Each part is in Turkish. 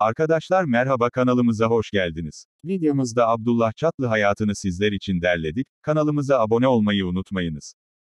Arkadaşlar merhaba, kanalımıza hoş geldiniz. Videomuzda Abdullah Çatlı hayatını sizler için derledik. Kanalımıza abone olmayı unutmayınız.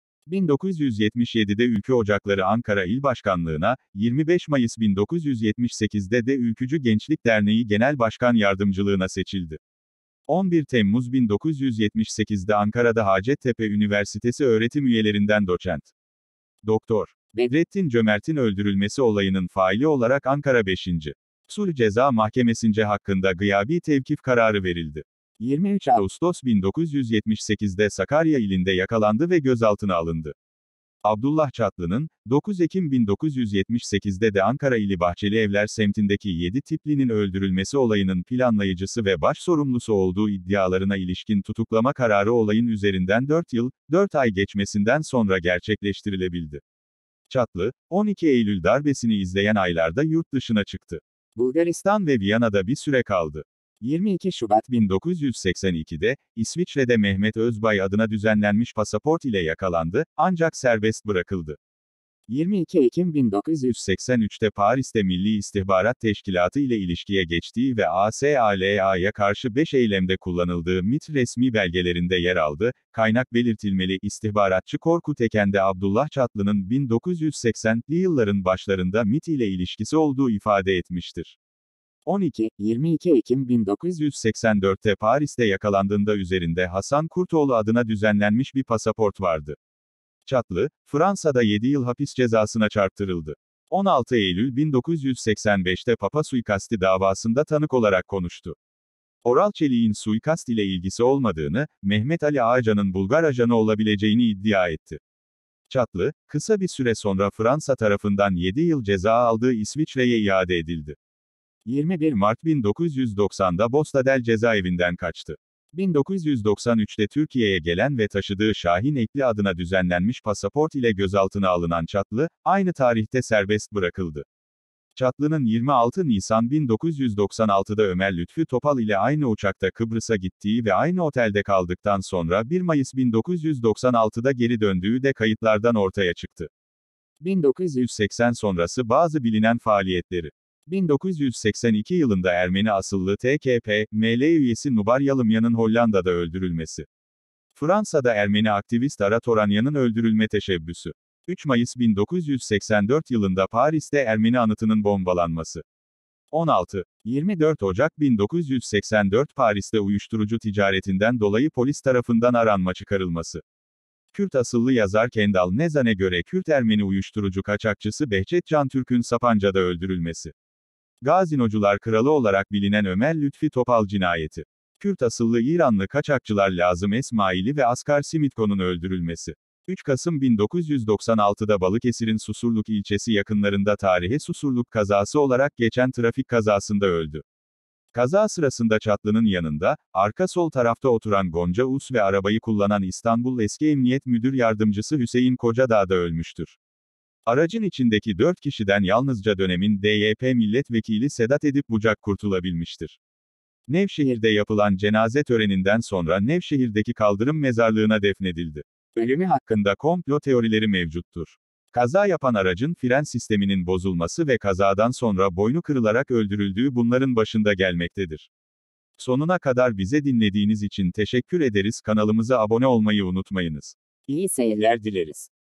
1977'de Ülkü Ocakları Ankara İl Başkanlığına, 25 Mayıs 1978'de de Ülkücü Gençlik Derneği Genel Başkan Yardımcılığına seçildi. 11 Temmuz 1978'de Ankara'da Hacettepe Üniversitesi öğretim üyelerinden doçent. Doktor Bedrettin Cömert'in öldürülmesi olayının faili olarak Ankara 5. Sulh Ceza Mahkemesi'nce hakkında gıyabi tevkif kararı verildi. 23 Ağustos 1978'de Sakarya ilinde yakalandı ve gözaltına alındı. Abdullah Çatlı'nın, 9 Ekim 1978'de de Ankara ili Bahçelievler semtindeki 7 tiplinin öldürülmesi olayının planlayıcısı ve baş sorumlusu olduğu iddialarına ilişkin tutuklama kararı olayın üzerinden 4 yıl, 4 ay geçmesinden sonra gerçekleştirilebildi. Çatlı, 12 Eylül darbesini izleyen aylarda yurt dışına çıktı. Bulgaristan ve Viyana'da bir süre kaldı. 22 Şubat 1982'de, İsviçre'de Mehmet Özbay adına düzenlenmiş pasaport ile yakalandı, ancak serbest bırakıldı. 22 Ekim 1983'te Paris'te Milli İstihbarat Teşkilatı ile ilişkiye geçtiği ve ASALA'ya karşı 5 eylemde kullanıldığı MİT resmi belgelerinde yer aldı. Kaynak belirtilmeli, istihbaratçı Korkut Eken'de Abdullah Çatlı'nın 1980'li yılların başlarında MİT ile ilişkisi olduğu ifade etmiştir. 22 Ekim 1984'te Paris'te yakalandığında üzerinde Hasan Kurtoğlu adına düzenlenmiş bir pasaport vardı. Çatlı, Fransa'da 7 yıl hapis cezasına çarptırıldı. 16 Eylül 1985'te Papa suikasti davasında tanık olarak konuştu. Oral Çelik'in suikast ile ilgisi olmadığını, Mehmet Ali Ağcan'ın Bulgar ajanı olabileceğini iddia etti. Çatlı, kısa bir süre sonra Fransa tarafından 7 yıl ceza aldığı İsviçre'ye iade edildi. 21 Mart 1990'da Bostadel cezaevinden kaçtı. 1993'te Türkiye'ye gelen ve taşıdığı Şahin Ekli adına düzenlenmiş pasaport ile gözaltına alınan Çatlı, aynı tarihte serbest bırakıldı. Çatlı'nın 26 Nisan 1996'da Ömer Lütfü Topal ile aynı uçakta Kıbrıs'a gittiği ve aynı otelde kaldıktan sonra 1 Mayıs 1996'da geri döndüğü de kayıtlardan ortaya çıktı. 1980 sonrası bazı bilinen faaliyetleri. 1982 yılında Ermeni asıllı TKP-ML üyesi Nubar Yalımyan'ın Hollanda'da öldürülmesi. Fransa'da Ermeni aktivist Ara Toranyan'ın öldürülme teşebbüsü. 3 Mayıs 1984 yılında Paris'te Ermeni anıtının bombalanması. 24 Ocak 1984 Paris'te uyuşturucu ticaretinden dolayı polis tarafından aranma çıkarılması. Kürt asıllı yazar Kendal Nezan'e göre Kürt Ermeni uyuşturucu kaçakçısı Behçet Cantürk'ün Sapanca'da öldürülmesi. Gazinocular kralı olarak bilinen Ömer Lütfi Topal cinayeti. Kürt asıllı İranlı kaçakçılar Lazım Esmaili ve Asgar Simitko'nun öldürülmesi. 3 Kasım 1996'da Balıkesir'in Susurluk ilçesi yakınlarında tarihe Susurluk kazası olarak geçen trafik kazasında öldü. Kaza sırasında Çatlı'nın yanında, arka sol tarafta oturan Gonca Us ve arabayı kullanan İstanbul Eski Emniyet Müdür Yardımcısı Hüseyin Kocadağ da ölmüştür. Aracın içindeki 4 kişiden yalnızca dönemin DYP milletvekili Sedat Edip Bucak kurtulabilmiştir. Nevşehir'de yapılan cenaze töreninden sonra Nevşehir'deki kaldırım mezarlığına defnedildi. Ölümü hakkında komplo teorileri mevcuttur. Kaza yapan aracın fren sisteminin bozulması ve kazadan sonra boynu kırılarak öldürüldüğü bunların başında gelmektedir. Sonuna kadar bize dinlediğiniz için teşekkür ederiz. Kanalımıza abone olmayı unutmayınız. İyi seyirler dileriz.